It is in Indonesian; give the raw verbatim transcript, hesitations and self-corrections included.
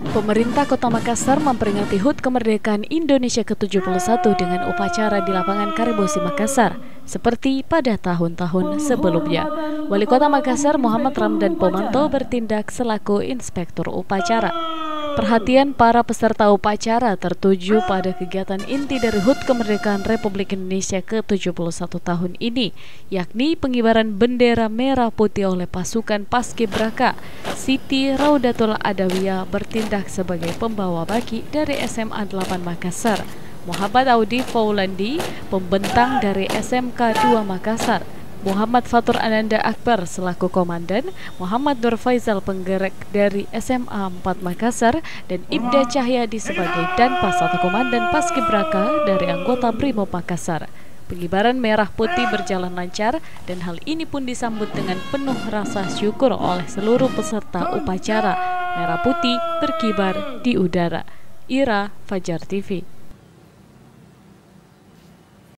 Pemerintah Kota Makassar memperingati H U T Kemerdekaan Indonesia ke tujuh puluh satu dengan upacara di lapangan Karibosi Makassar, seperti pada tahun-tahun sebelumnya. Wali Kota Makassar Muhammad Ramdan Pomanto bertindak selaku inspektur upacara. Perhatian para peserta upacara tertuju pada kegiatan inti dari H U T Kemerdekaan Republik Indonesia ke tujuh puluh satu tahun ini, yakni pengibaran bendera merah putih oleh pasukan Paskibraka. Siti Raudatul Adawiyah bertindak sebagai pembawa baki dari S M A delapan Makassar, Muhammad Audi Faulandi, pembentang dari S M K dua Makassar, Muhammad Fatur Ananda Akbar selaku komandan, Muhammad Nur Faizal penggerak dari S M A empat Makassar, dan Ibda Cahyadi sebagai Danpas atau komandan Paskibraka dari anggota Brimob Makassar. Pengibaran merah putih berjalan lancar dan hal ini pun disambut dengan penuh rasa syukur oleh seluruh peserta upacara. Merah putih berkibar di udara. Ira, Fajar T V.